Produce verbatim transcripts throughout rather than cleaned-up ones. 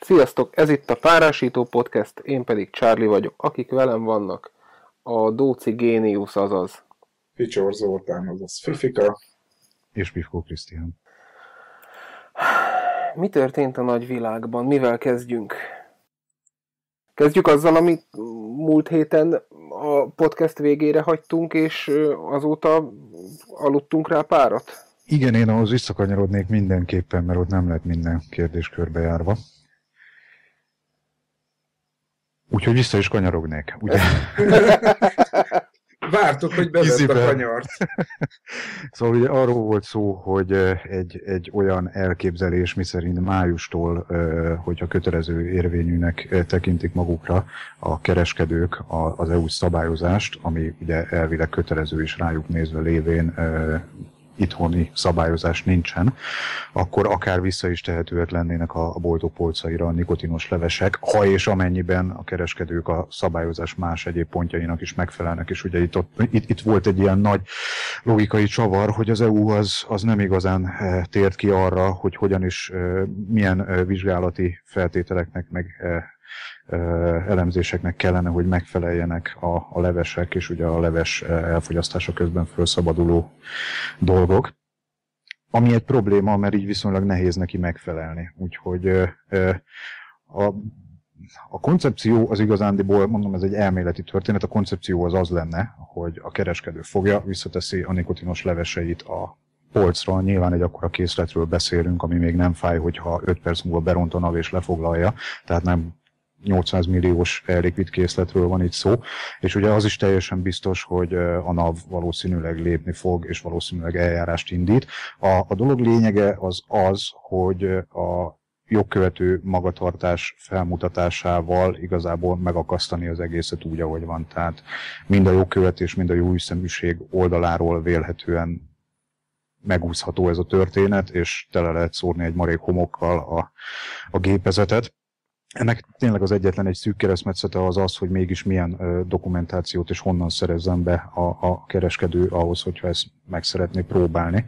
Sziasztok, ez itt a Párásító Podcast, én pedig Charlie vagyok. Akik velem vannak, a Dóci Géniusz, azaz Ficsor Zoltán, azaz Fifika. És Pifkó Krisztián. Mi történt a nagy világban? Mivel kezdjünk? Kezdjük azzal, amit múlt héten a podcast végére hagytunk, és azóta aludtunk rá párat? Igen, én ahhoz visszakanyarodnék mindenképpen, mert ott nem lett minden kérdés körbejárva. Úgyhogy vissza is kanyarognék, ugye? Vártuk, hogy bevett a kanyart. Szóval ugye arról volt szó, hogy egy, egy olyan elképzelés, miszerint májustól, hogyha kötelező érvényűnek tekintik magukra a kereskedők az é u szabályozást, ami ugye elvileg kötelező is rájuk nézve lévén itthoni szabályozás nincsen, akkor akár vissza is tehetőek lennének a boltok polcaira a nikotinos levesek, ha és amennyiben a kereskedők a szabályozás más egyéb pontjainak is megfelelnek, és ugye itt, ott, itt, itt volt egy ilyen nagy logikai csavar, hogy az é u az, az nem igazán tért ki arra, hogy hogyan is, milyen vizsgálati feltételeknek meg elemzéseknek kellene, hogy megfeleljenek a, a levesek, és ugye a leves elfogyasztása közben felszabaduló dolgok. Ami egy probléma, mert így viszonylag nehéz neki megfelelni. Úgyhogy a, a koncepció az igazándiból, mondom, ez egy elméleti történet, a koncepció az az lenne, hogy a kereskedő fogja, visszateszi a nikotinos leveseit a polcra, nyilván egy akkora készletről beszélünk, ami még nem fáj, hogyha öt perc múlva beront a NAV és lefoglalja, tehát nem nyolcszáz milliós likvid készletről van itt szó, és ugye az is teljesen biztos, hogy a NAV valószínűleg lépni fog, és valószínűleg eljárást indít. A, a dolog lényege az az, hogy a jogkövető magatartás felmutatásával igazából megakasztani az egészet úgy, ahogy van. Tehát mind a jogkövetés, mind a jóhiszeműség oldaláról vélhetően megúszható ez a történet, és tele lehet szórni egy marék homokkal a, a gépezetet. Ennek tényleg az egyetlen egy szűk keresztmetszete az az, hogy mégis milyen ö, dokumentációt és honnan szerezzen be a, a kereskedő ahhoz, hogyha ezt meg szeretné próbálni.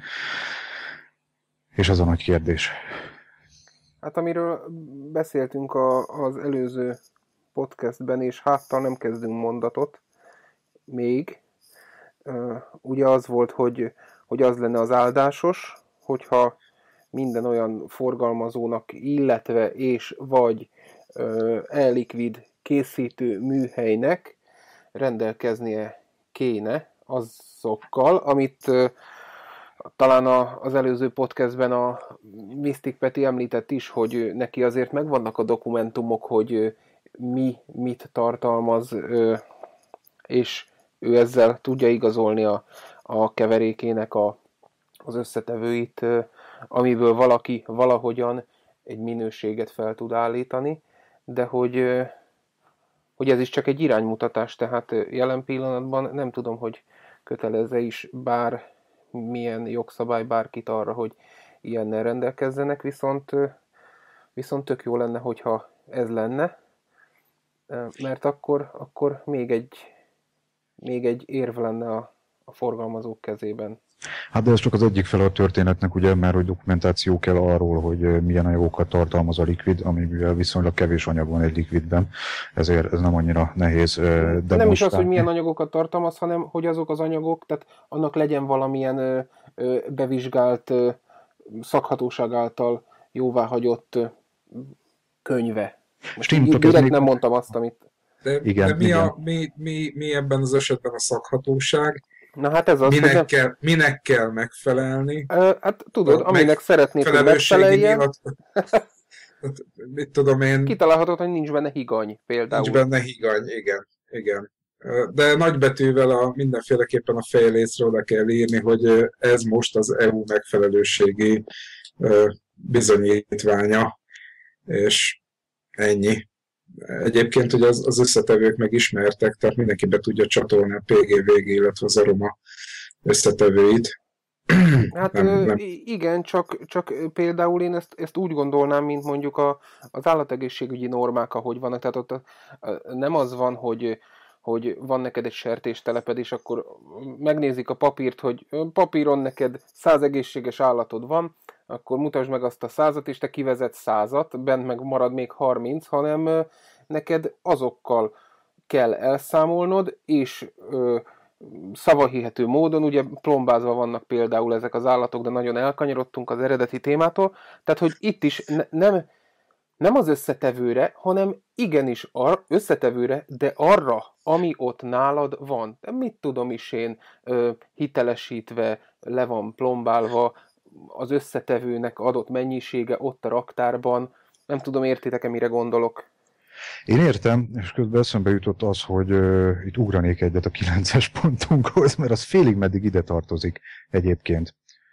És ez a nagy kérdés. Hát amiről beszéltünk a, az előző podcastben, és háttal nem kezdünk mondatot még. Uh, ugye az volt, hogy, hogy az lenne az áldásos, hogyha minden olyan forgalmazónak, illetve és vagy e-likvid készítő műhelynek rendelkeznie kéne azokkal, amit uh, talán a, az előző podcastben a Mystic Peti említett is, hogy neki azért megvannak a dokumentumok, hogy mi mit tartalmaz, uh, és ő ezzel tudja igazolni a, a keverékének a, az összetevőit, uh, amiből valaki valahogyan egy minőséget fel tud állítani, de hogy, hogy ez is csak egy iránymutatás, tehát jelen pillanatban nem tudom, hogy kötelezze is bár milyen jogszabály bárkit arra, hogy ilyennel rendelkezzenek, viszont, viszont tök jó lenne, hogyha ez lenne, mert akkor, akkor még, egy, még egy érv lenne a, a forgalmazók kezében. Hát de ez csak az egyik fel a történetnek, ugye, mert hogy dokumentáció kell arról, hogy milyen anyagokat tartalmaz a likvid, amivel viszonylag kevés anyag van egy likvidben, ezért ez nem annyira nehéz. De nem most is az, hogy milyen anyagokat tartalmaz, hanem hogy azok az anyagok, tehát annak legyen valamilyen ö, ö, bevizsgált ö, szakhatóság által jóváhagyott ö, könyve. Most így direkt még... nem mondtam azt, amit... De, igen, de mi, igen. A, mi, mi, mi ebben az esetben a szakhatóság? Na hát ez az, minek, hogy kell, minek kell megfelelni? Ö, hát tudod, a aminek szeretnék, hogy megfeleljen. Nyilat... Mit tudom én... Kitalálhatod, hogy nincs benne higany például. Nincs benne higany, igen. igen. De nagybetűvel a, mindenféleképpen a fejlécre oda kell írni, hogy ez most az é u megfelelőségi bizonyítványa, és ennyi. Egyébként ugye az, az összetevők megismertek, tehát mindenki be tudja csatolni a pé gé vé gé, illetve az aroma összetevőit. Hát nem, nem. igen, csak, csak például én ezt, ezt úgy gondolnám, mint mondjuk a, az állategészségügyi normák, ahogy vannak. Tehát ott a, a, nem az van, hogy, hogy van neked egy sertésteleped, és akkor megnézik a papírt, hogy papíron neked száz egészséges állatod van, akkor mutasd meg azt a százat, és te kivezetsz százat, bent meg marad még harminc, hanem neked azokkal kell elszámolnod, és ö, szavahihető módon, ugye plombázva vannak például ezek az állatok, de nagyon elkanyarodtunk az eredeti témától, tehát hogy itt is ne, nem, nem az összetevőre, hanem igenis ar, összetevőre, de arra, ami ott nálad van. De mit tudom is én, ö, hitelesítve, le van plombálva, az összetevőnek adott mennyisége ott a raktárban. Nem tudom, értitek-e, mire gondolok? Én értem, és közben eszembe jutott az, hogy uh, itt ugranék egyet a kilences pontunkhoz, mert az félig meddig ide tartozik egyébként,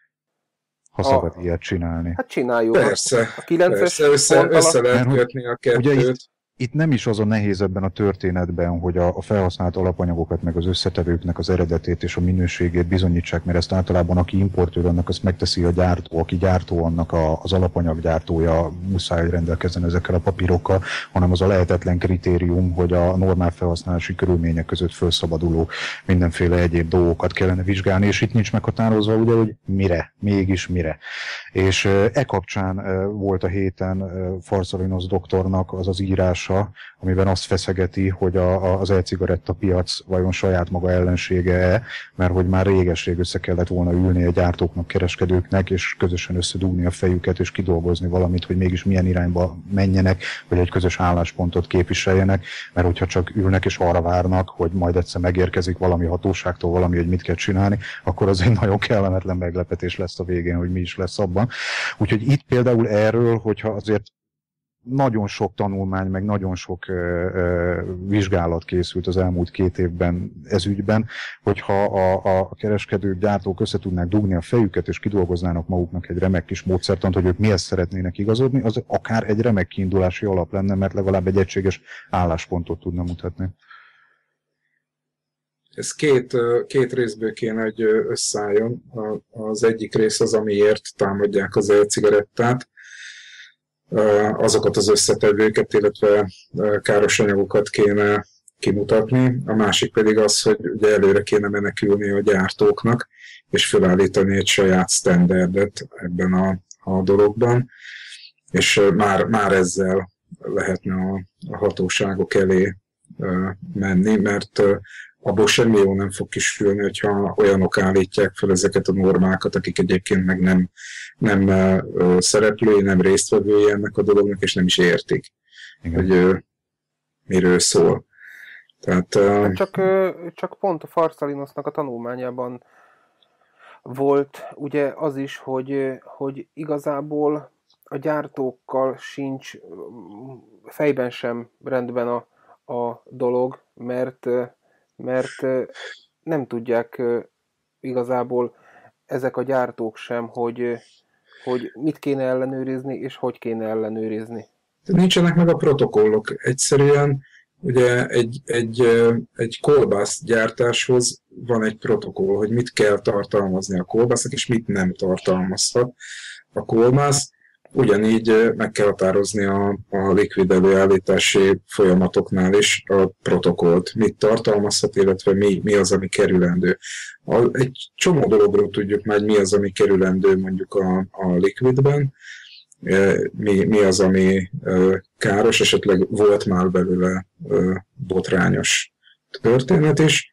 ha a... szabad ilyet csinálni. Hát csináljuk. Persze, a kilences persze össze, össze lehet kötni a kettőt. Ugye itt, itt nem is az a nehéz ebben a történetben, hogy a, a felhasznált alapanyagokat, meg az összetevőknek az eredetét és a minőségét bizonyítsák, mert ezt általában aki importőr, annak azt megteszi a gyártó, aki gyártó, annak a, az alapanyaggyártója muszáj, hogy rendelkezzen ezekkel a papírokkal, hanem az a lehetetlen kritérium, hogy a normál felhasználási körülmények között felszabaduló mindenféle egyéb dolgokat kellene vizsgálni, és itt nincs meghatározva, ugye, hogy mire, mégis mire. És e kapcsán volt a héten Farszalinos doktornak az az írás, amiben azt feszegeti, hogy a, a, az e-cigaretta piac vajon saját maga ellensége-e, mert hogy már réges-rég össze kellett volna ülni a gyártóknak, kereskedőknek, és közösen összedugni a fejüket, és kidolgozni valamit, hogy mégis milyen irányba menjenek, hogy egy közös álláspontot képviseljenek, mert hogyha csak ülnek és arra várnak, hogy majd egyszer megérkezik valami hatóságtól valami, hogy mit kell csinálni, akkor az egy nagyon kellemetlen meglepetés lesz a végén, hogy mi is lesz abban. Úgyhogy itt például erről, hogyha azért nagyon sok tanulmány, meg nagyon sok ö, ö, vizsgálat készült az elmúlt két évben ez ügyben, hogyha a, a kereskedők, gyártók össze tudnák dugni a fejüket, és kidolgoznának maguknak egy remek kis módszertant, hogy ők mihez szeretnének igazodni, az akár egy remek kiindulási alap lenne, mert legalább egy egységes álláspontot tudna mutatni. Ez két, két részből kéne, hogy összeálljon. Az egyik rész az, amiért támadják az e-cigarettát, azokat az összetevőket, illetve káros anyagokat kéne kimutatni. A másik pedig az, hogy ugye előre kéne menekülni a gyártóknak, és felállítani egy saját standardet ebben a, a dologban, és már, már ezzel lehetne a, a hatóságok elé menni, mert abból semmi jó nem fog kisülni, hogyha olyanok állítják fel ezeket a normákat, akik egyébként meg nem, nem szereplői, nem résztvevői ennek a dolognak, és nem is értik, igen, hogy miről szól. Tehát, hát csak, csak pont a Farszalinosnak a tanulmányában volt ugye az is, hogy, hogy igazából a gyártókkal sincs fejben sem rendben a, a dolog, mert mert nem tudják igazából ezek a gyártók sem, hogy, hogy mit kéne ellenőrizni, és hogy kéne ellenőrizni. Nincsenek meg a protokollok. Egyszerűen ugye egy, egy, egy kolbász gyártáshoz van egy protokoll, hogy mit kell tartalmazni a kolbásznak, és mit nem tartalmazhat a kolbász. Ugyanígy meg kell határozni a, a likvid előállítási folyamatoknál is a protokollt, mit tartalmazhat, illetve mi, mi az, ami kerülendő. A, egy csomó dologról tudjuk már, mi az, ami kerülendő mondjuk a, a likvidben, mi, mi az, ami káros, esetleg volt már belőle botrányos történet is.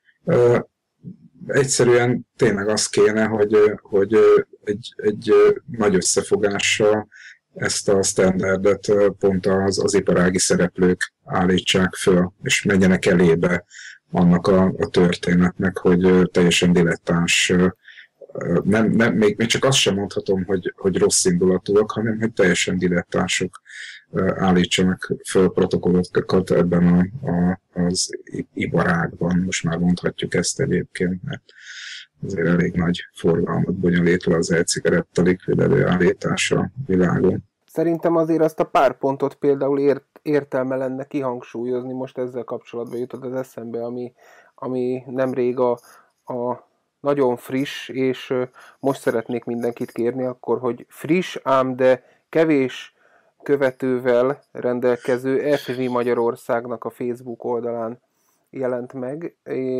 Egyszerűen tényleg az kéne, hogy, hogy egy, egy nagy összefogással ezt a standardet pont az, az iparági szereplők állítsák föl, és menjenek elébe annak a, a történetnek, hogy teljesen dilettáns, nem, nem, még, még csak azt sem mondhatom, hogy, hogy rossz indulatúak, hanem hogy teljesen dilettánsok állítsanak föl protokollokat ebben a, a, az iparágban. Most már mondhatjuk ezt egyébként, mert azért elég nagy forgalmat bonyolít le az e-cigaretta likvid előállítása a világon. Szerintem azért azt a pár pontot például ért, értelme lenne kihangsúlyozni, most ezzel kapcsolatban jutott az eszembe, ami, ami nemrég a, a nagyon friss, és most szeretnék mindenkit kérni akkor, hogy friss, ám de kevés követővel rendelkező ef vé Magyarországnak a Facebook oldalán jelent meg,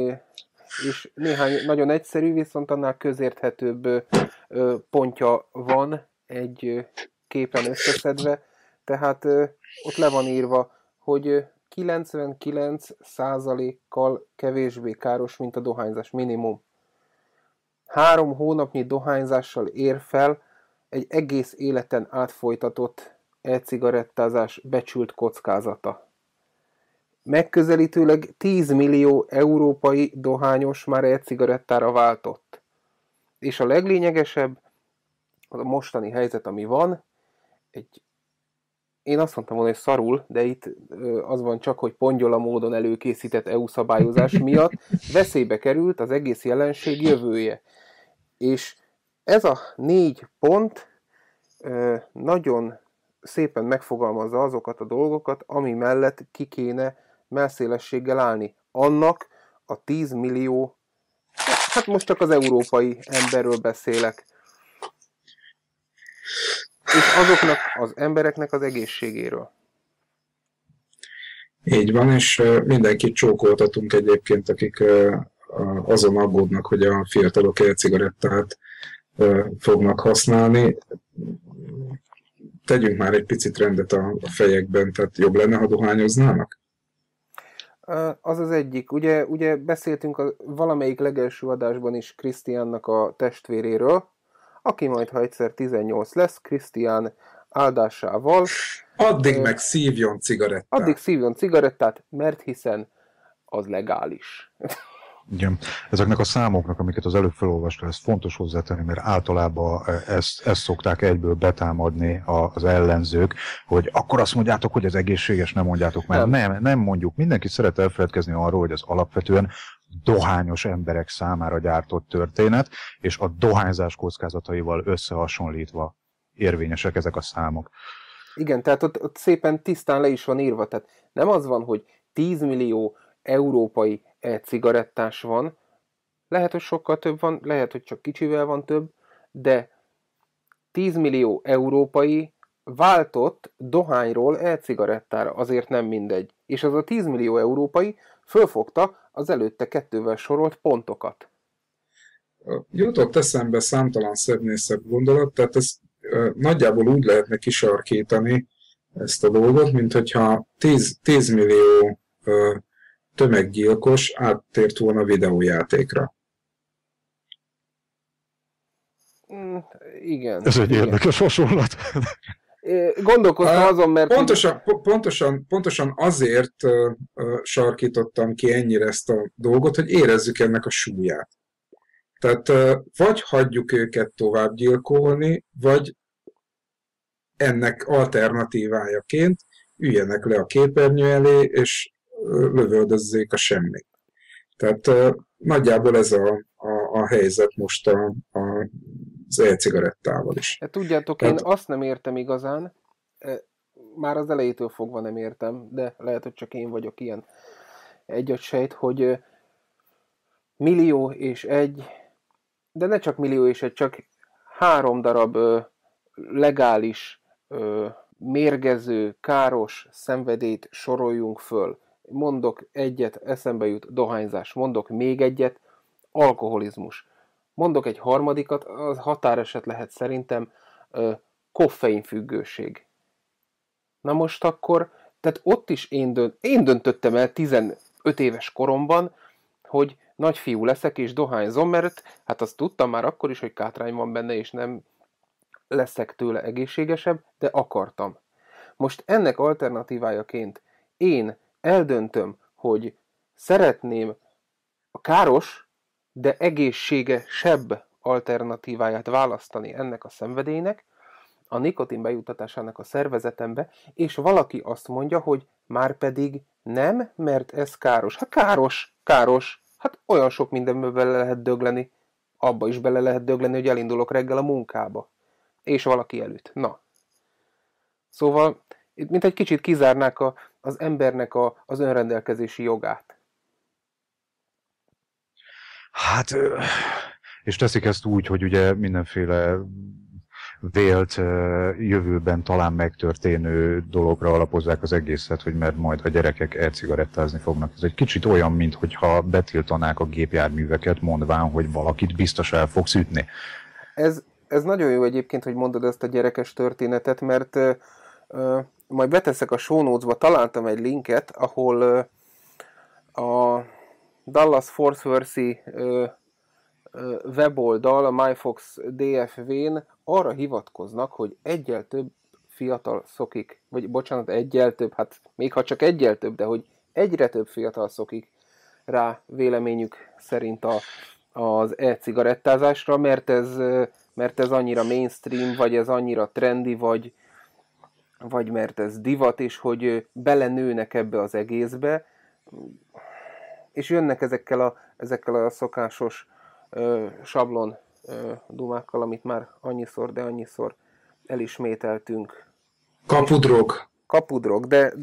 és néhány nagyon egyszerű, viszont annál közérthetőbb pontja van egy képen összeszedve, tehát ott le van írva, hogy kilencvenkilenc százalékkal kevésbé káros, mint a dohányzás minimum. Három hónapnyi dohányzással ér fel egy egész életen átfolytatott e-cigarettázás becsült kockázata. Megközelítőleg tíz millió európai dohányos már e-cigarettára váltott. És a leglényegesebb, az a mostani helyzet, ami van, egy, én azt mondtam volna, hogy szarul, de itt az van csak, hogy pongyola módon előkészített é u szabályozás miatt veszélybe került az egész jelenség jövője. És ez a négy pont nagyon szépen megfogalmazza azokat a dolgokat, ami mellett ki kéne mellszélességgel állni. Annak a tíz millió, hát most csak az európai emberről beszélek, és azoknak az embereknek az egészségéről. Így van, és mindenkit csókoltatunk egyébként, akik azon aggódnak, hogy a fiatalok e-cigarettát fognak használni. Tegyünk már egy picit rendet a fejekben, tehát jobb lenne, ha dohányoznának? Az az egyik. Ugye, ugye beszéltünk a valamelyik legelső adásban is Krisztiánnak a testvéréről, aki majd, ha egyszer tizennyolc lesz, Krisztián áldásával. Addig meg szívjon cigarettát. Addig szívjon cigarettát, mert hiszen az legális. Igen. Ezeknek a számoknak, amiket az előbb felolvastál, ez fontos hozzátenni, mert általában ezt, ezt szokták egyből betámadni az ellenzők, hogy akkor azt mondjátok, hogy ez egészséges, nem mondjátok meg. Nem, nem, nem mondjuk. Mindenki szeret elfeledkezni arról, hogy ez alapvetően dohányos emberek számára gyártott történet, és a dohányzás kockázataival összehasonlítva érvényesek ezek a számok. Igen, tehát ott, ott szépen tisztán le is van írva. Tehát nem az van, hogy tíz millió európai e-cigarettás van, lehet, hogy sokkal több van, lehet, hogy csak kicsivel van több, de tíz millió európai váltott dohányról e-cigarettára, azért nem mindegy. És az a tíz millió európai fölfogta az előtte kettővel sorolt pontokat. Jutott eszembe számtalan szebbnél szebb gondolat, tehát ez nagyjából úgy lehetne kisarkítani ezt a dolgot, mint hogyha tíz millió tömeggyilkos áttért volna videójátékra. Mm, igen. Ez egy igen. érdekes hasonlat. Gondolkoztam azon, mert... Pontosan, pontosan, pontosan azért uh, uh, sarkítottam ki ennyire ezt a dolgot, hogy érezzük ennek a súlyát. Tehát uh, vagy hagyjuk őket tovább gyilkolni, vagy ennek alternatívájaként üljenek le a képernyő elé, és uh, lövöldözzék a semmit. Tehát uh, nagyjából ez a, a, a helyzet most a, a az e-cigarettával is. Hát tudjátok, Tehát... én azt nem értem igazán, már az elejétől fogva nem értem, de lehet, hogy csak én vagyok ilyen egyadsejt, hogy millió és egy, de ne csak millió és egy, csak három darab legális, mérgező, káros szenvedélyt soroljunk föl. Mondok egyet, eszembe jut dohányzás, mondok még egyet, alkoholizmus. Mondok egy harmadikat, az határeset lehet szerintem koffeinfüggőség. Na most akkor, tehát ott is én, dönt, én döntöttem el tizenöt éves koromban, hogy nagyfiú leszek és dohányzom, mert hát azt tudtam már akkor is, hogy kátrány van benne, és nem leszek tőle egészségesebb, de akartam. Most ennek alternatívájaként én eldöntöm, hogy szeretném a káros, de egészségesebb alternatíváját választani ennek a szenvedélynek, a nikotin bejuttatásának a szervezetembe, és valaki azt mondja, hogy már pedig nem, mert ez káros. Hát káros, káros, hát olyan sok mindenből bele lehet dögleni, abba is bele lehet dögleni, hogy elindulok reggel a munkába. És valaki elüt. Na. Szóval, mint egy kicsit kizárnák a, az embernek a, az önrendelkezési jogát. Hát, és teszik ezt úgy, hogy ugye mindenféle vélt jövőben talán megtörténő dologra alapozzák az egészet, hogy mert majd a gyerekek e-cigarettázni fognak. Ez egy kicsit olyan, mintha betiltanák a gépjárműveket, mondván, hogy valakit biztos el fogsz ütni. Ez, ez nagyon jó egyébként, hogy mondod ezt a gyerekes történetet, mert uh, uh, majd beteszek a show notes-ba, találtam egy linket, ahol uh, a Dallas Fort Worth-i uh, uh, weboldal, a MyFox dé ef vé-n arra hivatkoznak, hogy egyel több fiatal szokik, vagy bocsánat, egyel több, hát még ha csak egyel több, de hogy egyre több fiatal szokik rá véleményük szerint a, az e-cigarettázásra, mert ez, mert ez annyira mainstream, vagy ez annyira trendy, vagy, vagy mert ez divat, és hogy belenőnek ebbe az egészbe, és jönnek ezekkel a, ezekkel a szokásos ö, sablon ö, dumákkal, amit már annyiszor, de annyiszor elismételtünk. Kapudrog. Kapudrog, de...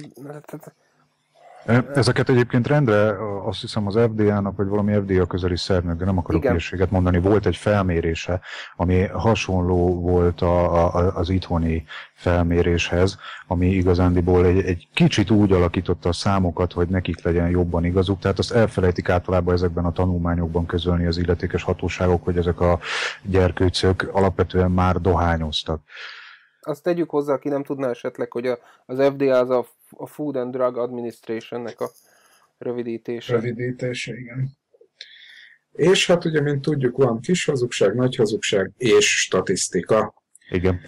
Ezeket egyébként rendre, azt hiszem az ef dé á-nak, vagy valami ef dé á közeli szervnek, de nem akarok hülyeséget mondani, volt egy felmérése, ami hasonló volt a, a, az itthoni felméréshez, ami igazándiból egy, egy kicsit úgy alakította a számokat, hogy nekik legyen jobban igazuk, tehát azt elfelejtik általában ezekben a tanulmányokban közölni az illetékes hatóságok, hogy ezek a gyerkőcök alapvetően már dohányoztak. Azt tegyük hozzá, aki nem tudná esetleg, hogy a, az ef dé á az a, a Food and Drug Administration-nek a rövidítése. Rövidítése, igen. És hát ugye, mint tudjuk, van kis hazugság, nagy hazugság és statisztika. Igen.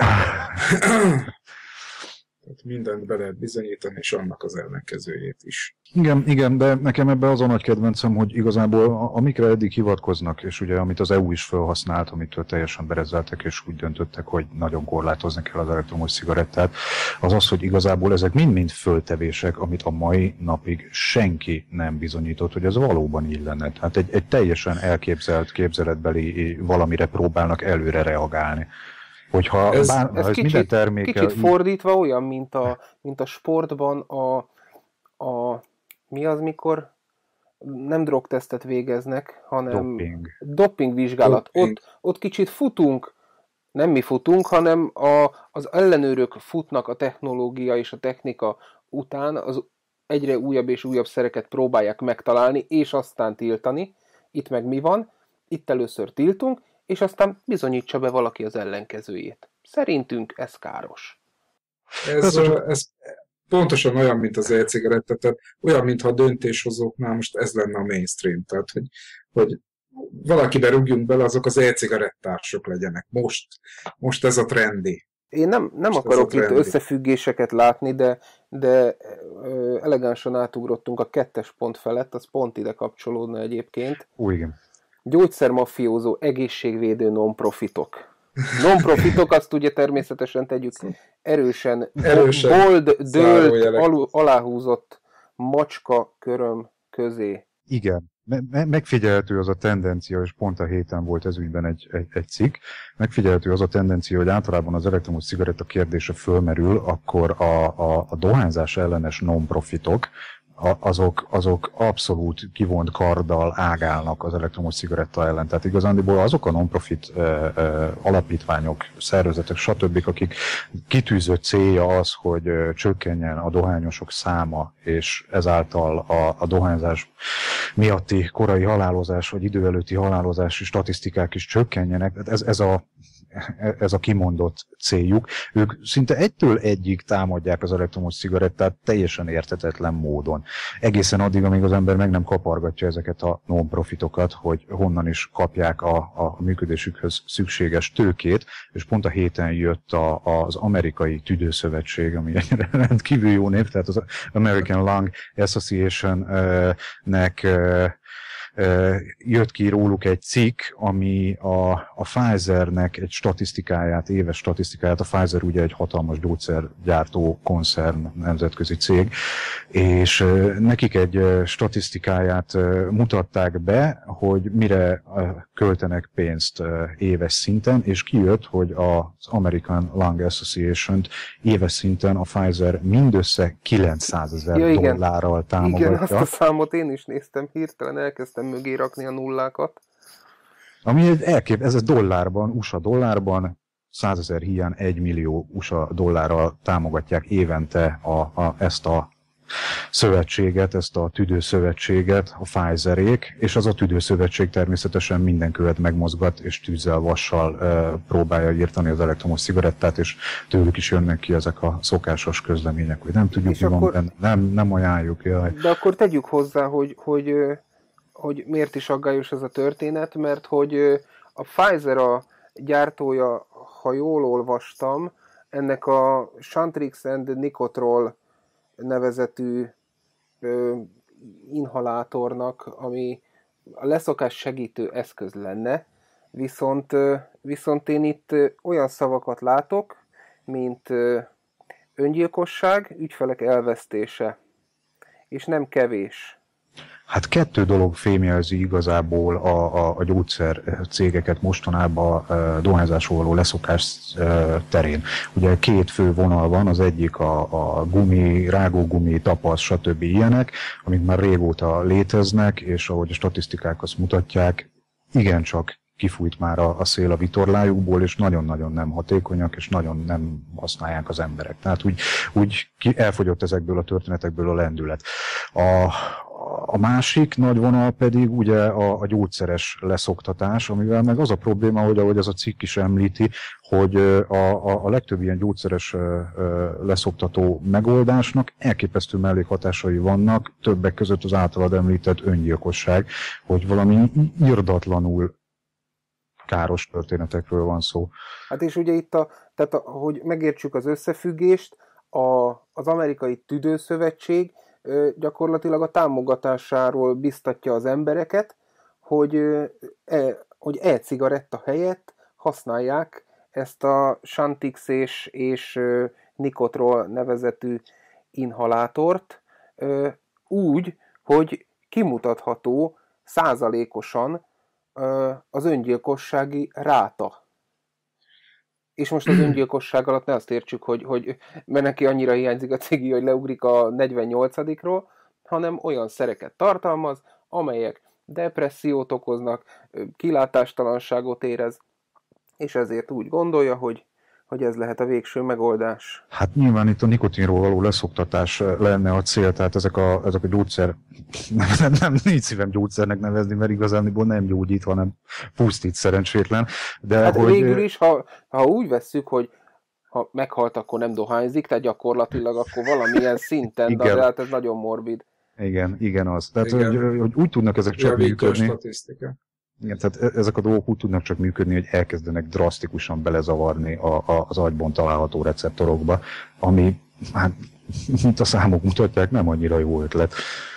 Tehát mindent be lehet bizonyítani, és annak az ellenkezőjét is. Igen, igen, de nekem ebben az a nagy kedvencem, hogy igazából amikre eddig hivatkoznak, és ugye amit az é u is felhasznált, amitől teljesen berezzeltek, és úgy döntöttek, hogy nagyon korlátozni kell az elektromos cigarettát, az az, hogy igazából ezek mind-mind föltevések, amit a mai napig senki nem bizonyított, hogy ez valóban így lenne. Tehát egy, egy teljesen elképzelt, képzeletbeli valamire próbálnak előre reagálni. Hogyha ez, bár, ez ez kicsit, minden terméke... kicsit fordítva olyan, mint a, mint a sportban a, a... Mi az, mikor nem drogtesztet végeznek, hanem... Doping. Dopingvizsgálat. Doping. Ott, ott kicsit futunk, nem mi futunk, hanem a, az ellenőrök futnak a technológia és a technika után, az egyre újabb és újabb szereket próbálják megtalálni, és aztán tiltani. Itt meg mi van? Itt először tiltunk, és aztán bizonyítsa be valaki az ellenkezőjét. Szerintünk ez káros. Ez, ez pontosan olyan, mint az e-cigaretta, tehát olyan, mintha a döntéshozóknál most ez lenne a mainstream, tehát hogy, hogy valakibe rúgjunk bele, azok az e-cigarettások legyenek. Most, most ez a trendi. Én nem, nem akarok itt összefüggéseket látni, de, de ö, elegánsan átugrottunk a kettes pont felett, az pont ide kapcsolódna egyébként. Ó, igen. Gyógyszermafiózó, egészségvédő non-profitok. Non-profitok, azt ugye természetesen tegyük erősen, erősen bold, dőlt, alul, aláhúzott macska köröm közé. Igen. Me- megfigyelhető az a tendencia, és pont a héten volt ez ügyben egy, egy, egy cikk, megfigyelhető az a tendencia, hogy általában az elektromos cigaretta kérdése fölmerül, akkor a, a, a dohányzás ellenes non-profitok, azok, azok abszolút kivont karddal ágálnak az elektromos cigaretta ellen. Tehát igazándiból azok a non-profit e, e, alapítványok, szervezetek, stb., akik kitűzött célja az, hogy e, csökkenjen a dohányosok száma, és ezáltal a, a dohányzás miatti korai halálozás, vagy idő előtti halálozási statisztikák is csökkenjenek. Ez, ez a ez a kimondott céljuk. Ők szinte egytől egyig támadják az elektromos cigarettát teljesen érthetetlen módon. Egészen addig, amíg az ember meg nem kapargatja ezeket a non-profitokat, hogy honnan is kapják a, a működésükhöz szükséges tőkét, és pont a héten jött a, az amerikai tüdőszövetség, ami egy rendkívül jó név, tehát az American Lung Association-nek jött ki róluk egy cikk, ami a, a Pfizernek egy statisztikáját, éves statisztikáját, a Pfizer ugye egy hatalmas gyógyszergyártó koncern, nemzetközi cég, és nekik egy statisztikáját mutatták be, hogy mire költenek pénzt éves szinten, és kijött, hogy az American Lung Association-t éves szinten a Pfizer mindössze kilencszázezer ja, dollárral támogatja. Igen, azt a számot én is néztem, hirtelen elkezdtem mögé rakni a nullákat. Ami egy elkép, ez a dollárban, u es á dollárban, százezer híján egy millió u es á dollárral támogatják évente a, a, ezt a szövetséget, ezt a tüdőszövetséget, a Pfizerék, és az a tüdőszövetség természetesen minden követ megmozgat, és tűzzel, vassal e, próbálja írtani az elektromos cigarettát, és tőlük is jönnek ki ezek a szokásos közlemények, hogy nem tudjuk, mi van benne, nem, nem ajánljuk. Jaj. De akkor tegyük hozzá, hogy, hogy, hogy miért is aggályos ez a történet, mert hogy a Pfizer a gyártója, ha jól olvastam, ennek a Chantrix and Nicotrol nevezetű ö, inhalátornak, ami a leszokás segítő eszköz lenne, viszont, ö, viszont én itt ö, olyan szavakat látok, mint ö, öngyilkosság, ügyfelek elvesztése, és nem kevés. Hát kettő dolog fémjelzi igazából a, a, a gyógyszer cégeket mostanában a dohányzásról való leszokás terén. Ugye két fő vonal van, az egyik a, a gumi, rágógumi, tapasz, stb. Ilyenek, amik már régóta léteznek, és ahogy a statisztikák azt mutatják, igencsak kifújt már a, a szél a vitorlájukból, és nagyon-nagyon nem hatékonyak, és nagyon nem használják az emberek. Tehát úgy, úgy ki, elfogyott ezekből a történetekből a lendület. A, A másik nagy vonal pedig ugye a, a gyógyszeres leszoktatás, amivel meg az a probléma, hogy ahogy ez a cikk is említi, hogy a, a, a legtöbb ilyen gyógyszeres leszoktató megoldásnak elképesztő mellékhatásai vannak, többek között az általad említett öngyilkosság, hogy valami irdatlanul káros történetekről van szó. Hát és ugye itt, a, tehát a, hogy megértsük az összefüggést, a, az amerikai tüdőszövetség gyakorlatilag a támogatásáról biztatja az embereket, hogy, e, hogy e-cigaretta helyett használják ezt a Chantix és, és Nicotrol nevezetű inhalátort úgy, hogy kimutatható százalékosan az öngyilkossági ráta. És most az öngyilkosság alatt ne azt értsük, hogy, hogy mert neki annyira hiányzik a cigi, hogy leugrik a negyvennyolcadikról, hanem olyan szereket tartalmaz, amelyek depressziót okoznak, kilátástalanságot érez, és ezért úgy gondolja, hogy, hogy ez lehet a végső megoldás. Hát nyilván itt a nikotinról való leszoktatás lenne a cél, tehát ezek a, ezek a gyógyszer, nem, nem, nem nincs szívem gyógyszernek nevezni, mert igazániból nem gyógyít, hanem pusztít szerencsétlen. De hát hogy... végül is, ha, ha úgy vesszük, hogy ha meghalt, akkor nem dohányzik, tehát gyakorlatilag akkor valamilyen szinten, de hát ez nagyon morbid. Igen, igen az. Tehát, igen. Hogy, hogy úgy tudnak ezek csak működni. Igen, tehát ezek a dolgok úgy tudnak csak működni, hogy elkezdenek drasztikusan belezavarni a, a, az agyban található receptorokba, ami, hát, mint a számok mutatják, nem annyira jó ötlet.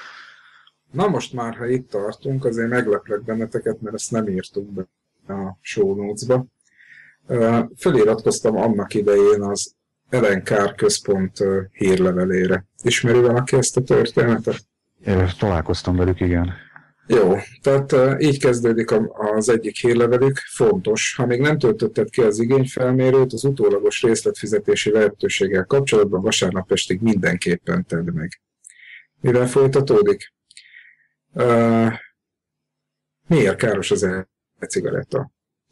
Na most már, ha itt tartunk, azért megleplek benneteket, mert ezt nem írtuk be a show notes-ba. Föliratkoztam annak idején az Ellen Carr központ hírlevelére. Ismeri valaki ezt a történetet? É, találkoztam velük, igen. Jó, tehát így kezdődik az egyik hírlevelük. Fontos, ha még nem töltötted ki az igényfelmérőt, az utólagos részletfizetési lehetőséggel kapcsolatban vasárnap estig mindenképpen tedd meg. Mivel folytatódik? Uh, miért káros az e-cigaretta?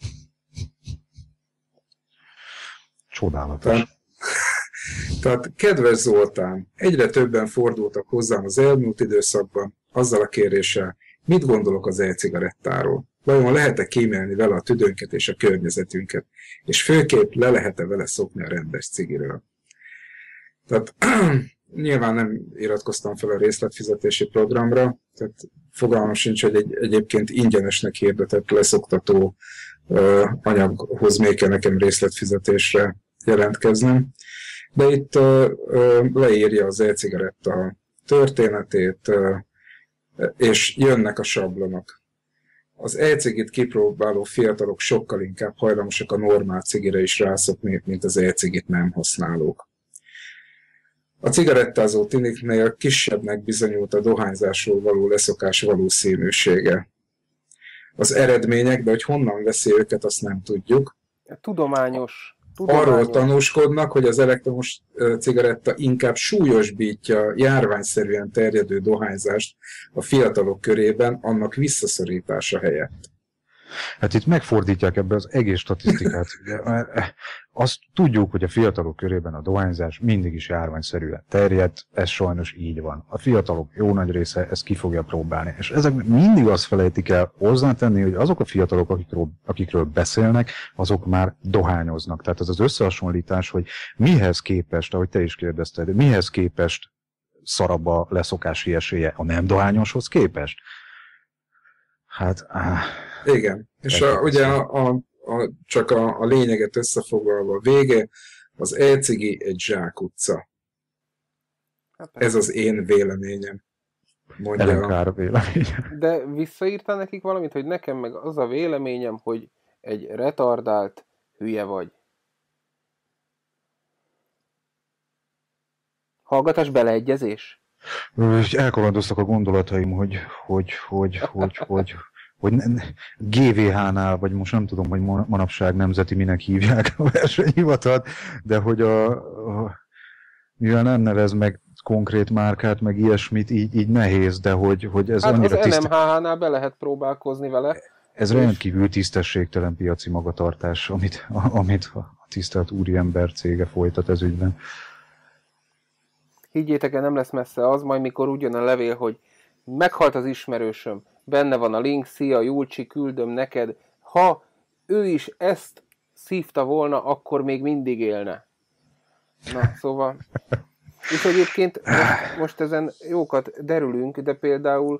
Csodálatos. Tehát, tehát, kedves Zoltán, egyre többen fordultak hozzám az elmúlt időszakban azzal a kéréssel, mit gondolok az e-cigarettáról? Vajon lehet-e kímélni vele a tüdőnket és a környezetünket? És főképp le lehet-e vele szokni a rendes cigiről? Tehát nyilván nem iratkoztam fel a részletfizetési programra, tehát fogalmam sincs, hogy egy, egyébként ingyenesnek hirdetett leszoktató uh, anyaghoz még kell nekem részletfizetésre jelentkeznem. De itt uh, uh, leírja az e-cigaretta történetét, uh, és jönnek a sablonok. Az e-cigit kipróbáló fiatalok sokkal inkább hajlamosak a normál cigire is rászokni, mint az e-cigit nem használók. A cigarettázó tiniknél kisebbnek bizonyult a dohányzásról való leszokás valószínűsége. Az eredmények, de hogy honnan veszi őket, azt nem tudjuk. Tudományos. Tudományos. Arról tanúskodnak, hogy az elektromos cigaretta inkább súlyosbítja járványszerűen terjedő dohányzást a fiatalok körében, annak visszaszorítása helyett. Hát itt megfordítják ebbe az egész statisztikát. Azt tudjuk, hogy a fiatalok körében a dohányzás mindig is járványszerűen terjedt, ez sajnos így van. A fiatalok jó nagy része ezt ki fogja próbálni. És ezek mindig azt felejtik el hozzátenni, hogy azok a fiatalok, akikről, akikről beszélnek, azok már dohányoznak. Tehát ez az összehasonlítás, hogy mihez képest, ahogy te is kérdezted, mihez képest szarabb a leszokási esélye a nem dohányoshoz képest? Hát... Áh, igen, és a, ugye a, a, a, csak a, a lényeget összefoglalva, vége, az e-cigi egy zsákutca. Ez az én véleményem. Mondja. Elenkár véleményem. De visszaírtál nekik valamit, hogy nekem meg az a véleményem, hogy egy retardált hülye vagy. Hallgatás, beleegyezés? Elkalandoztak a gondolataim, hogy hogy, hogy, hogy, hogy, hogy gé vé há-nál, vagy most nem tudom, hogy manapság nemzeti minek hívják a versenyhivatalt, de hogy a, a mivel nem nevez meg konkrét márkát, meg ilyesmit, így, így nehéz, de hogy, hogy ez hát annyira az tiszta... en em há há-nál be lehet próbálkozni vele. Ez és... rendkívül tisztességtelen piaci magatartás, amit, amit a tisztelt úriember cége folytat ez ügyben. Higgyétek el, nem lesz messze az, majd mikor úgy jön a levél, hogy meghalt az ismerősöm, benne van a link, szia Julcsi, küldöm neked. Ha ő is ezt szívta volna, akkor még mindig élne. Na, szóval... És egyébként most, most ezen jókat derülünk, de például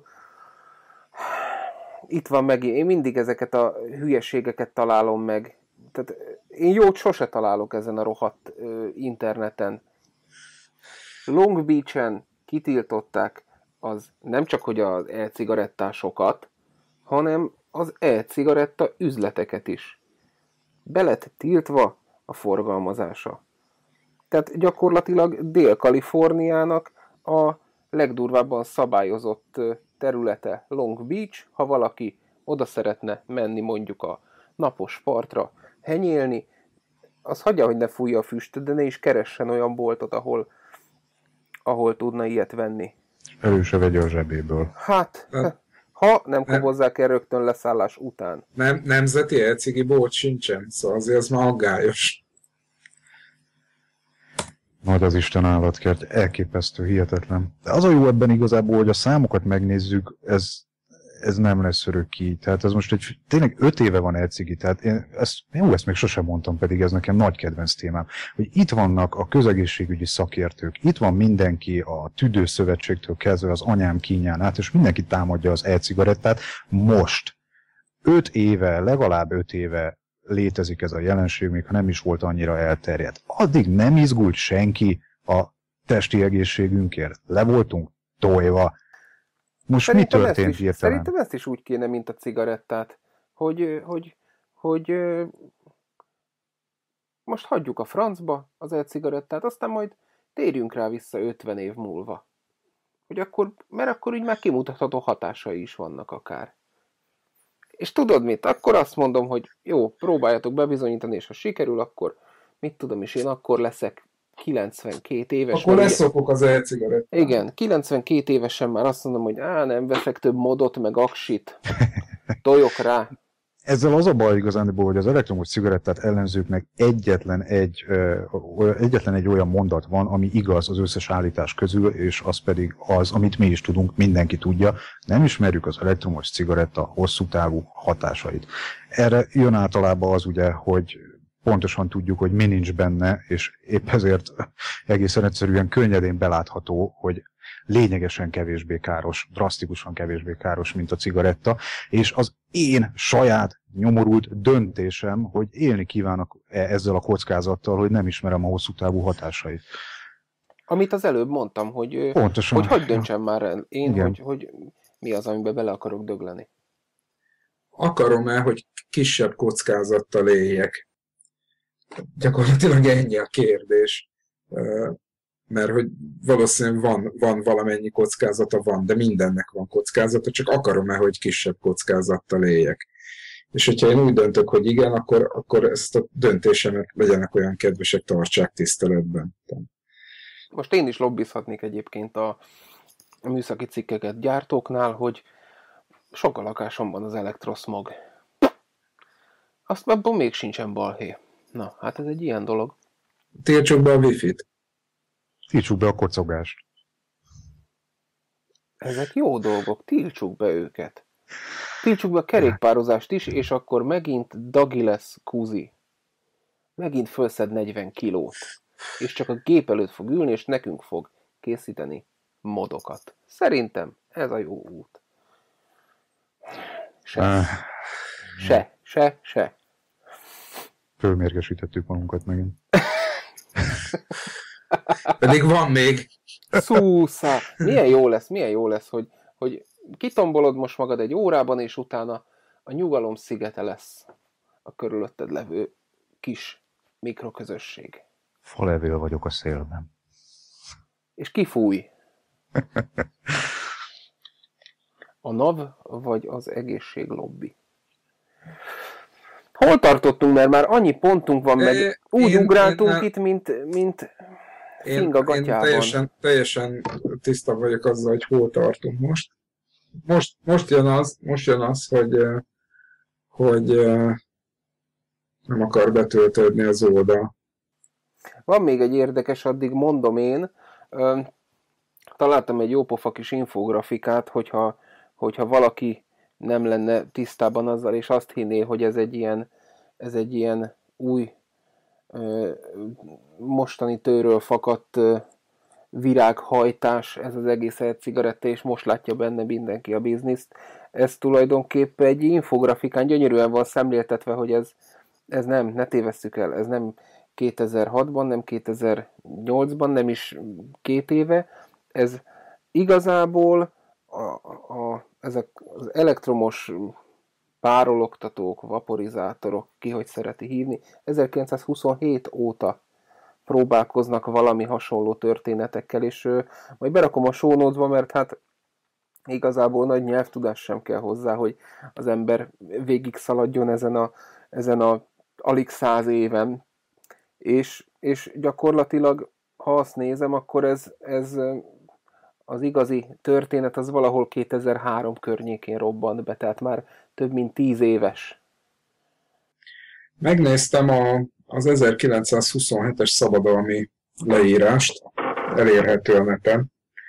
itt van megint, én mindig ezeket a hülyeségeket találom meg. Tehát én jót sose találok ezen a rohadt ö, interneten. Long Beach-en kitiltották az nem csak hogy az e-cigarettásokat, hanem az e-cigaretta üzleteket is. Be lett tiltva a forgalmazása. Tehát gyakorlatilag Dél-Kaliforniának a legdurvábban szabályozott területe Long Beach, ha valaki oda szeretne menni mondjuk a napos partra henyélni, az hagyja, hogy ne fújja a füstöt, de ne is keressen olyan boltot, ahol, ahol tudna ilyet venni. Előse vegye a zsebéből. Hát, ha nem kobozzák el rögtön leszállás után. Nem, nemzeti e-cigi bolt sincsen, szóval azért az már aggályos. Majd az Isten állatkert, elképesztő, hihetetlen. De az a jó ebben igazából, hogy a számokat megnézzük, ez, ez nem lesz örökké. Tehát ez most egy, tényleg öt éve van e-cigi, tehát én ezt, jó, ezt még sosem mondtam, pedig ez nekem nagy kedvenc témám, hogy itt vannak a közegészségügyi szakértők, itt van mindenki a tüdőszövetségtől kezdve az anyám kínján át, és mindenki támadja az e-cigarettát. Most, öt éve, legalább öt éve létezik ez a jelenség, még ha nem is volt annyira elterjedt. Addig nem izgult senki a testi egészségünkért. Le voltunk tojva. Most szerintem mi történt hirtelen? Szerintem ezt is úgy kéne, mint a cigarettát, hogy, hogy, hogy most hagyjuk a francba az e-cigarettát, aztán majd térjünk rá vissza ötven év múlva. Hogy akkor, mert akkor úgy már kimutatható hatásai is vannak akár. És tudod mit? Akkor azt mondom, hogy jó, próbáljatok bebizonyítani, és ha sikerül, akkor mit tudom is, én akkor leszek kilencvenkét éves. Akkor leszokok az e-cigarettát. Igen, kilencvenkét évesen már azt mondom, hogy á, nem veszek több modot, meg aksit. Tojok rá. Ezzel az a baj igazándiból, hogy az elektromos cigarettát ellenzőknek egyetlen egy, ö, egyetlen egy olyan mondat van, ami igaz az összes állítás közül, és az pedig az, amit mi is tudunk, mindenki tudja, nem ismerjük az elektromos cigaretta hosszú távú hatásait. Erre jön általában az ugye, hogy pontosan tudjuk, hogy mi nincs benne, és épp ezért egészen egyszerűen könnyedén belátható, hogy lényegesen kevésbé káros, drasztikusan kevésbé káros, mint a cigaretta, és az én saját nyomorult döntésem, hogy élni kívánok ezzel a kockázattal, hogy nem ismerem a hosszú távú hatásait. Amit az előbb mondtam, hogy pontosan, hogy, hogy döntsem már el én, hogy, hogy mi az, amiben bele akarok dögleni. Akarom-e, hogy kisebb kockázattal éljek? Gyakorlatilag ennyi a kérdés. Mert hogy valószínűleg van, van valamennyi kockázata, van, de mindennek van kockázata, csak akarom-e, hogy kisebb kockázattal éljek. És hogyha én úgy döntök, hogy igen, akkor, akkor ezt a döntésemet legyenek olyan kedvesek, tartsák tiszteletben. Most én is lobbizhatnék egyébként a műszaki cikkeket gyártóknál, hogy sok a lakásomban az elektroszmog. Azt abban még sincsen balhé. Na, hát ez egy ilyen dolog. Tiltsuk be a wifi-t. Tiltsuk be a kocogást. Ezek jó dolgok, tiltsuk be őket. Tiltsuk be a kerékpározást is, és akkor megint dagi lesz Kuzi. Megint fölszed negyven kilót. És csak a gép előtt fog ülni, és nekünk fog készíteni modokat. Szerintem ez a jó út. Se. Se, se, se. Fölmérgesítettük magunkat megint. Pedig van még. Szúszá! Milyen jó lesz, milyen jó lesz, hogy, hogy kitombolod most magad egy órában, és utána a nyugalom szigete lesz a körülötted levő kis mikroközösség. Falevél vagyok a szélben. És kifúj. A NAV vagy az egészséglobbi? Hol tartottunk, mert már annyi pontunk van, meg É, úgy én, ugráltunk én, itt, mint, mint én, finga én gatyában. teljesen, teljesen tiszta vagyok azzal, hogy hol tartunk most. Most, most, jön, az, most jön az, hogy, hogy nem akar betöltődni az oldal. Van még egy érdekes, addig mondom én. Találtam egy jópofa kis infografikát, hogyha, hogyha valaki nem lenne tisztában azzal, és azt hinné, hogy ez egy ilyen, ez egy ilyen új, mostani tőről fakadt virághajtás, ez az egész e-cigaretta, és most látja benne mindenki a bizniszt. Ez tulajdonképpen egy infografikán gyönyörűen van szemléltetve, hogy ez, ez nem, ne tévesszük el, ez nem kétezer-hatban, nem kétezer-nyolcban, nem is két éve. Ez igazából a, a, ezek az elektromos párologtatók, vaporizátorok, ki hogy szereti hívni, ezerkilencszázhuszonhét óta próbálkoznak valami hasonló történetekkel, és ö, majd berakom a show notes-ba, mert hát igazából nagy nyelvtudás sem kell hozzá, hogy az ember végig szaladjon ezen a, ezen a alig száz éven, és, és gyakorlatilag, ha azt nézem, akkor ez, ez az igazi történet az valahol kétezer-három környékén robbant be, tehát már több mint tíz éves. Megnéztem a, az ezerkilencszázhuszonhetes szabadalmi leírást, elérhető a neten,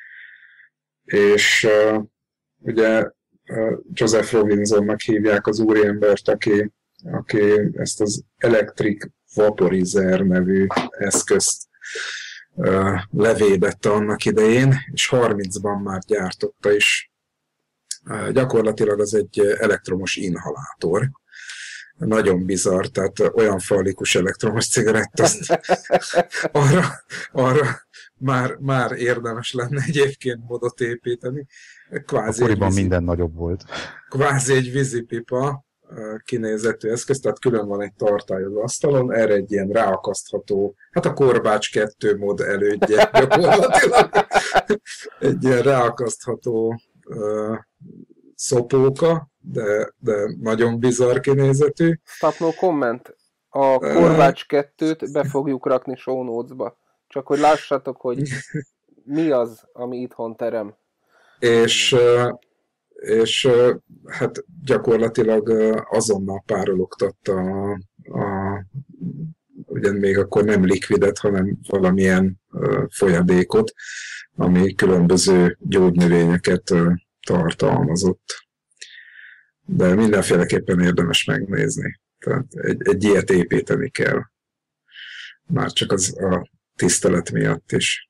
és uh, ugye uh, Joseph Robinsonnak hívják az úriembert, aki, aki ezt az Electric Vaporizer nevű eszközt uh, levédette annak idején, és harmincban már gyártotta is. Uh, gyakorlatilag az egy elektromos inhalátor. Nagyon bizarr, tehát olyan fallikus elektromos cigarett, azt arra, arra már, már érdemes lenne egyébként modot építeni. Kvázi akkoriban vízi, minden nagyobb volt. Kvázi egy vízipipa kinézetű eszköz, tehát külön van egy tartály az asztalon, erre egy ilyen ráakasztható, hát a Korbács kettő mod elődje gyakorlatilag. Egy ilyen ráakasztható uh, szopóka, de, de nagyon bizarr kinézetű. Stop no comment. A Korbács kettőt be fogjuk rakni show notes-ba. Csak hogy lássátok, hogy mi az, ami itthon terem. És, és hát gyakorlatilag azonnal párologtatta a, a ugye még akkor nem likvidet, hanem valamilyen folyadékot, ami különböző gyógynövényeket tartalmazott. De mindenféleképpen érdemes megnézni. Tehát egy, egy ilyet építeni kell. Már csak az a tisztelet miatt is.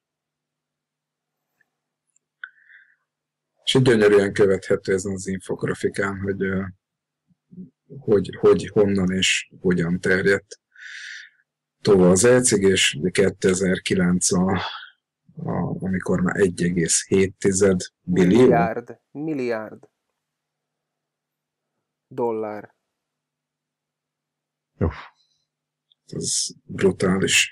És így gyönyörűen követhető ezen az infografikán, hogy, hogy, hogy honnan és hogyan terjedt tovább az e-cig, és kétezer-kilenc, a, a, amikor már egy egész hét billió. Milliárd. Milliárd. Dollár. Uff. Ez brutális.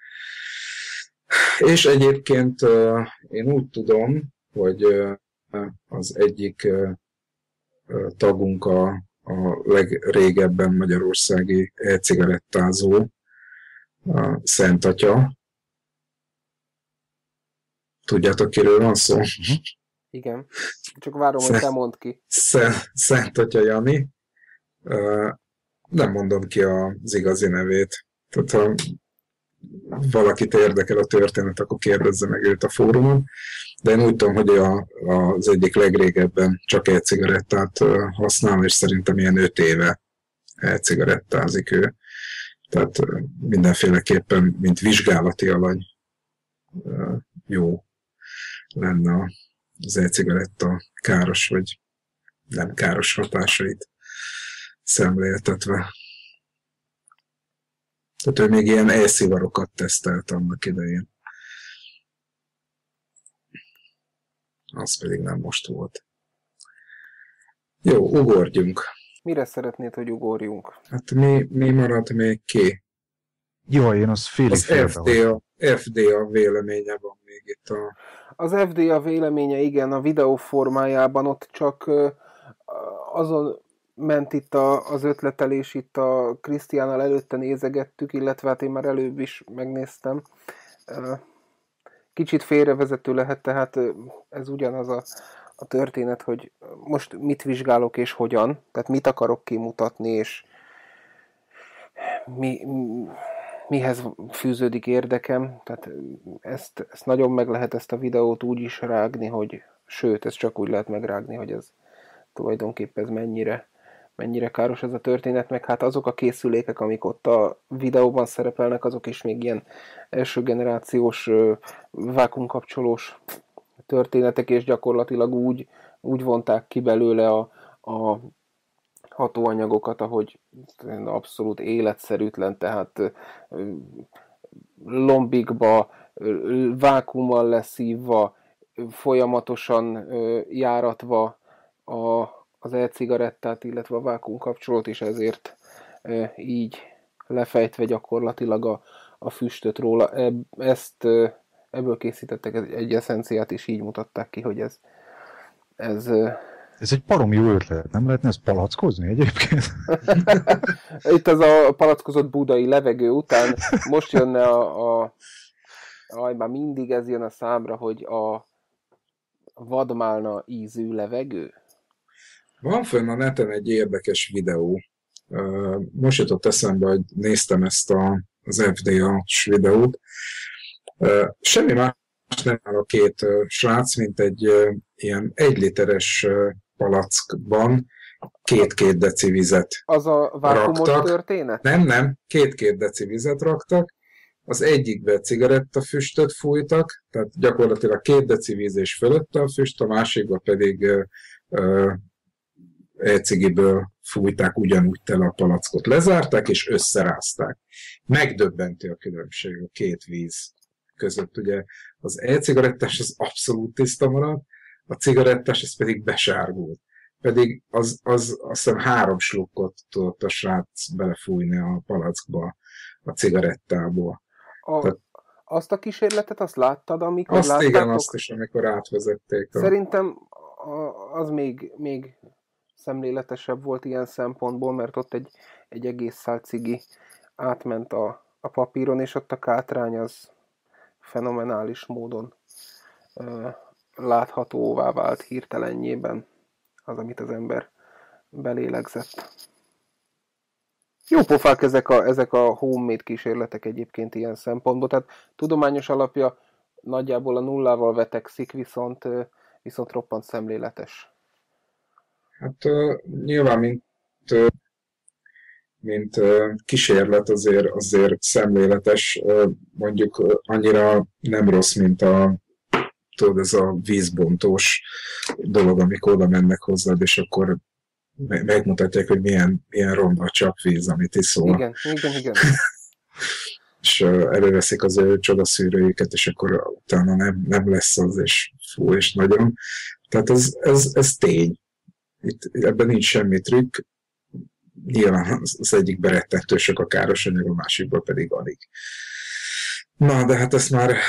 És egyébként uh, én úgy tudom, hogy uh, az egyik uh, tagunk a, a legrégebben magyarországi e-cigarettázó, a Szent Atya. Tudjátok, kiről van szó? Igen. Csak várom, Szent, hogy te mondd ki. Szent, Szent Atya Jani. Uh, nem mondom ki az igazi nevét. Tehát ha valakit érdekel a történet, akkor kérdezze meg őt a fórumon. De én úgy tudom, hogy a, az egyik legrégebben csak e-cigarettát használ, és szerintem ilyen öt éve e-cigarettázik ő. Tehát mindenféleképpen, mint vizsgálati alany jó lenne az e-cigaretta káros vagy nem káros hatásait szemléltetve. Tehát ő még ilyen e-szivarokat tesztelt annak idején. Az pedig nem most volt. Jó, ugorjunk. Mire szeretnéd, hogy ugorjunk? Hát mi, mi maradt még ki? Jó, én az félig Az ef dé á, ef dé á véleménye van még itt a... Az ef dé á véleménye, igen, a videó formájában ott csak azon ment itt a, az ötletelés, itt a Krisztiánnal előtte nézegettük, illetve hát én már előbb is megnéztem. Kicsit félrevezető lehet, tehát ez ugyanaz a, a történet, hogy most mit vizsgálok és hogyan, tehát mit akarok kimutatni, és mi, mihez fűződik érdekem. Tehát ezt, ezt nagyon meg lehet ezt a videót úgy is rágni, hogy sőt, ezt csak úgy lehet megrágni, hogy ez tulajdonképpen ez mennyire, mennyire káros ez a történet, meg hát azok a készülékek, amik ott a videóban szerepelnek, azok is még ilyen első generációs vákumkapcsolós történetek, és gyakorlatilag úgy, úgy vonták ki belőle a, a hatóanyagokat, ahogy abszolút életszerűtlen, tehát lombikba, vákummal leszívva, folyamatosan járatva a, az e-cigarettát, illetve a vákumkapcsolót, és ezért így lefejtve gyakorlatilag a, a füstöt róla. Ezt, ebből készítettek egy eszenciát, és így mutatták ki, hogy ez ez, ez egy baromi jó ötlet, nem lehetne ezt palackozni egyébként? Itt ez a palackozott budai levegő után most jönne a, a aj, már mindig ez jön a számra, hogy a vadmálna ízű levegő. Van fönn a neten egy érdekes videó. Most jutott eszembe, hogy néztem ezt a, az ef dé á-s videót. Semmi más nem áll a két srác, mint egy ilyen egy literes palackban két-két deci vizet Az a vákumos raktak. történet? Nem, nem, két-két deci vizet raktak. Az egyikbe cigarettafüstöt fújtak, tehát gyakorlatilag két deci víz és fölötte a füst, a másikba pedig e-cigiből fújták ugyanúgy tele a palackot. Lezárták és összerázták. Megdöbbentő a különbség a két víz között. Ugye az e-cigarettás az abszolút tiszta maradt, a cigarettás az pedig besárgult. Pedig az, az azt hiszem három slukkot tudott a srác belefújni a palackba, a cigarettából. A, Tehát, azt a kísérletet, azt láttad, amikor azt láttátok? Igen, azt is, amikor átvezették. A... Szerintem az még, még szemléletesebb volt ilyen szempontból, mert ott egy, egy egész szál cigi átment a, a papíron, és ott a kátrány az fenomenális módon ö, láthatóvá vált hirtelenjében az, amit az ember belélegzett. Jó pofák ezek a, ezek a homemade kísérletek egyébként ilyen szempontból, tehát tudományos alapja nagyjából a nullával vetekszik, viszont, viszont roppant szemléletes. Hát uh, nyilván, mint, uh, mint uh, kísérlet azért, azért szemléletes, uh, mondjuk uh, annyira nem rossz, mint a, tudod, ez a vízbontós dolog, amikor oda mennek hozzád, és akkor megmutatják, hogy milyen, milyen ronda a csapvíz, amit iszol. Igen, igen, igen. És uh, előveszik az ő csodaszűrőjüket, és akkor utána nem, nem lesz az, és fú, és nagyon. Tehát ez, ez, ez tény. Itt, ebben nincs semmi trükk. Nyilván az egyikben rettentősök a káros anyag, a másikban pedig alig. Na, de hát ezt már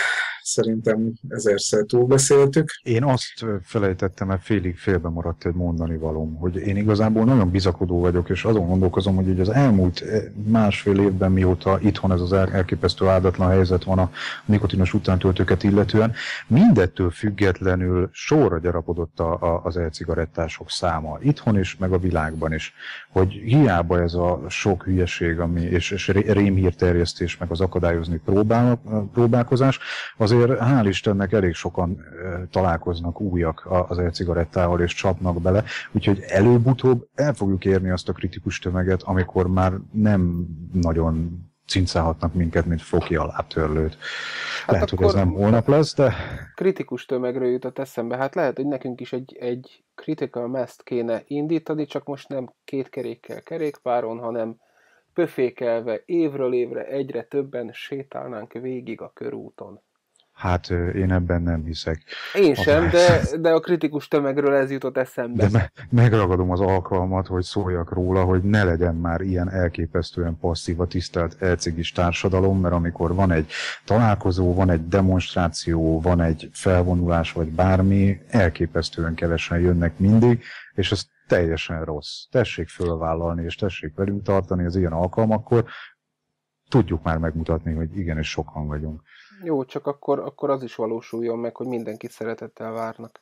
szerintem ezerszer túlbeszéltük. Én azt felejtettem, mert félig félbe maradt egy mondani valóm, hogy én igazából nagyon bizakodó vagyok, és azon gondolkozom, hogy ugye az elmúlt másfél évben, mióta itthon ez az elképesztő áldatlan helyzet van a nikotinos utántöltőket illetően, mindettől függetlenül sorra gyarapodott a, a, az e-cigarettások száma. Itthon is, meg a világban is. Hogy hiába ez a sok hülyeség, ami, és, és rémhírterjesztés, meg az akadályozni próbál, próbálkozás, azért hál' Istennek elég sokan találkoznak újak az e-cigarettával és csapnak bele, úgyhogy előbb-utóbb el fogjuk érni azt a kritikus tömeget, amikor már nem nagyon cincálhatnak minket, mint foki alábtörlőt. Hát lehet, hogy ez nem holnap lesz, de... Kritikus tömegről jutott eszembe. Hát lehet, hogy nekünk is egy, egy critical mass-t kéne indítani, csak most nem két kerékkel kerékpáron, hanem pöfékelve évről évre egyre többen sétálnánk végig a körúton. Hát én ebben nem hiszek. Én sem, de, de a kritikus tömegről ez jutott eszembe. De me- megragadom az alkalmat, hogy szóljak róla, hogy ne legyen már ilyen elképesztően passzív a tisztelt elcigis társadalom, mert amikor van egy találkozó, van egy demonstráció, van egy felvonulás, vagy bármi, elképesztően kevesen jönnek mindig, és ez teljesen rossz. Tessék fölvállalni, és tessék velünk tartani az ilyen alkalmakkor. Tudjuk már megmutatni, hogy igenis sokan vagyunk. Jó, csak akkor, akkor az is valósuljon meg, hogy mindenkit szeretettel várnak.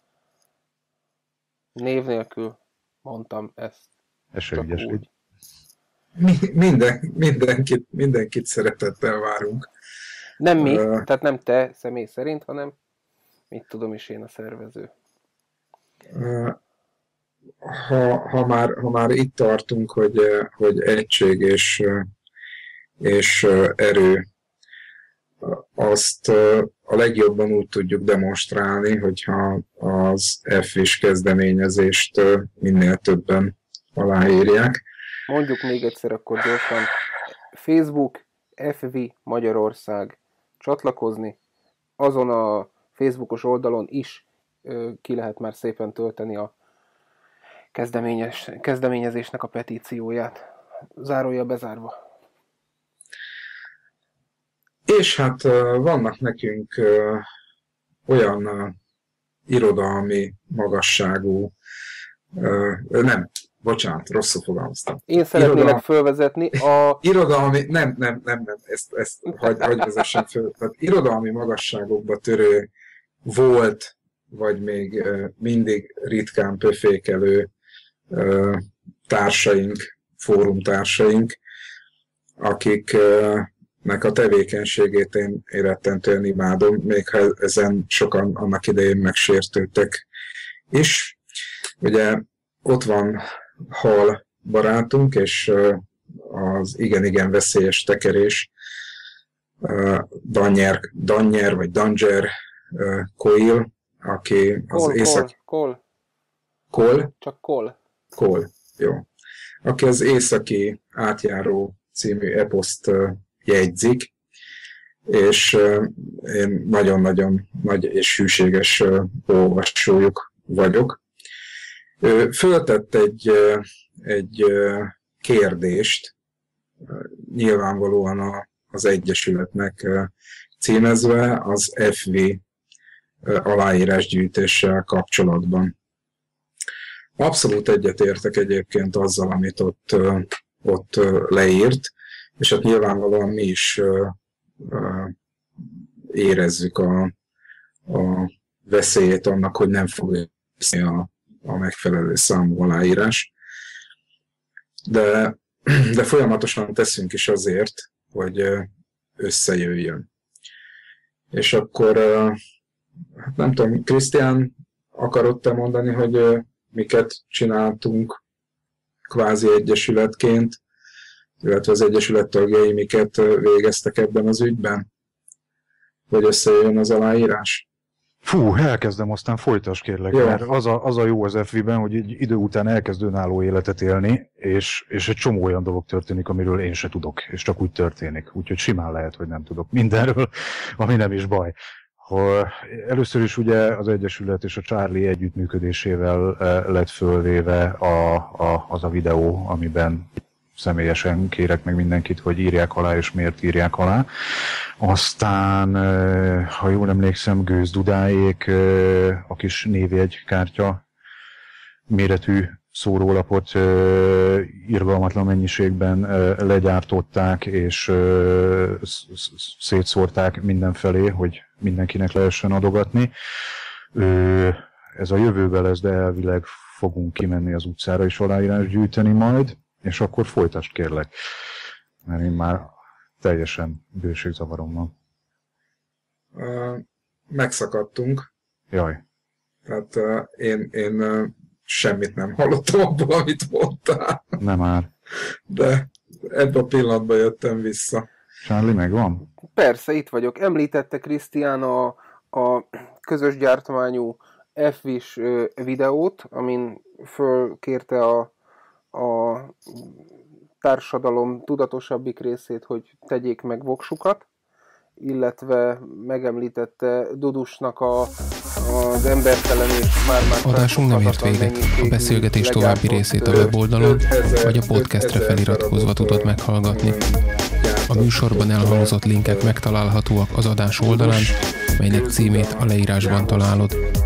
Név nélkül mondtam ezt. Ez se ügyes, úgy. Mi, minden, mindenkit, mindenkit szeretettel várunk. Nem mi, uh, tehát nem te személy szerint, hanem mit tudom is én, a szervező. Uh, ha, ha, már, ha már itt tartunk, hogy, hogy egység és, és erő, azt a legjobban úgy tudjuk demonstrálni, hogyha az ef vé-s kezdeményezést minél többen aláírják. Mondjuk még egyszer akkor gyorsan. Facebook, ef vé Magyarország. Csatlakozni. Azon a Facebookos oldalon is ki lehet már szépen tölteni a kezdeményes, kezdeményezésnek a petícióját. Zárója bezárva. És hát vannak nekünk olyan irodalmi magasságú, nem, bocsánat, rosszul fogalmaztam. Én szeretnélek Irodal... fölvezetni a... Irodalmi, nem, nem, nem, nem, ezt, ezt hagy, hagy vezessen föl. Tehát irodalmi magasságokba törő volt, vagy még mindig ritkán pöfékelő társaink, fórumtársaink, akik nek a tevékenységét én rettentően imádom, még ha ezen sokan annak idején megsértődtek is. Ugye ott van Hal barátunk, és az igen-igen veszélyes tekerés, Danyer, Danyer vagy Danger Coil, aki az Kol, észak... Kol, Kol? Csak Kol. Kol, jó. Aki az Északi Átjáró című eposzt jegyzik, és én nagyon-nagyon nagy és hűséges olvasójuk vagyok. Föltett egy, egy kérdést, nyilvánvalóan a, az Egyesületnek címezve az ef vé aláírásgyűjtéssel kapcsolatban. Abszolút egyetértek egyébként azzal, amit ott, ott leírt, és hát nyilvánvalóan mi is uh, uh, érezzük a, a veszélyét annak, hogy nem fog érni a, a megfelelő számú aláírás. De, de folyamatosan teszünk is azért, hogy uh, összejöjjön. És akkor, uh, nem tudom, Krisztián, akarod te mondani, hogy uh, miket csináltunk kvázi egyesületként, illetve az Egyesület tagjai miket végeztek ebben az ügyben? Hogy összejön az aláírás? Fú, elkezdem, aztán folytasd kérlek, jó. Mert az a, az a jó az ef vé-ben, hogy egy idő után elkezd önálló életet élni, és, és egy csomó olyan dolog történik, amiről én se tudok, és csak úgy történik. Úgyhogy simán lehet, hogy nem tudok mindenről, ami nem is baj. Ha először is ugye az Egyesület és a Charlie együttműködésével lett fölvéve a, a, az a videó, amiben személyesen kérek meg mindenkit, hogy írják alá, és miért írják alá. Aztán, ha jól emlékszem, Gőz Dudáék a kis névjegykártya méretű szórólapot irgalmatlan mennyiségben legyártották, és szétszórták mindenfelé, hogy mindenkinek lehessen adogatni. Ez a jövőben lesz, de elvileg fogunk kimenni az utcára és aláírás gyűjteni majd, és akkor folytasd kérlek, mert én már teljesen bőségzavarom van. Uh, megszakadtunk. Jaj. Tehát uh, én, én uh, semmit nem hallottam abból, amit mondtál. Nem már. De ebben a pillanatban jöttem vissza. Charlie, megvan? Persze, itt vagyok. Említette Krisztián a, a közös gyártmányú ef vis videót, amin fölkérte a, a társadalom tudatosabbik részét, hogy tegyék meg voksukat, illetve megemlítette Dudusnak a, az embertelen és már-már adásunk nem ért véget. A beszélgetés további részét a weboldalon vagy a podcastre feliratkozva tudod meghallgatni. A műsorban elhangzott linkek megtalálhatóak az adás oldalán, melynek címét a leírásban találod.